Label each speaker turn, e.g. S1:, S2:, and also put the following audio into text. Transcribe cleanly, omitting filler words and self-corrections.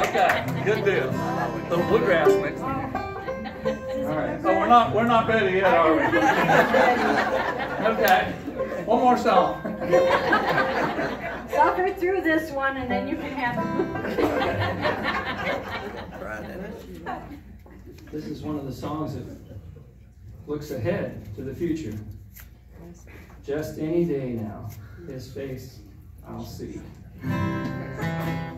S1: Okay, good deal. Little bluegrass mix. All right. So we're not ready yet, are we? Okay. One more song.
S2: Suffer through this one, and then you can have it.
S3: This is one of the songs that looks ahead to the future. Just any day now, his face I'll see.